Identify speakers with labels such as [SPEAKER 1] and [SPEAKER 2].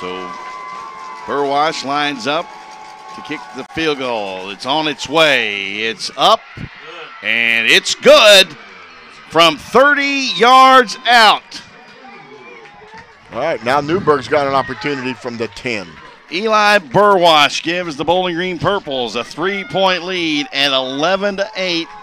[SPEAKER 1] So Burwash lines up to kick the field goal. It's on its way. It's up, and it's good from 30 yards out.
[SPEAKER 2] All right, now Newburgh's got an opportunity from the 10.
[SPEAKER 1] Eli Burwash gives the Bowling Green Purples a 3-point lead at 11-8